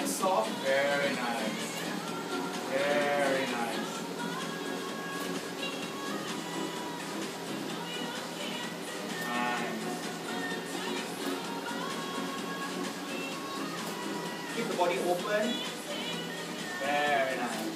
soft. Very nice. Very nice. Nice. Keep the body open. Very nice.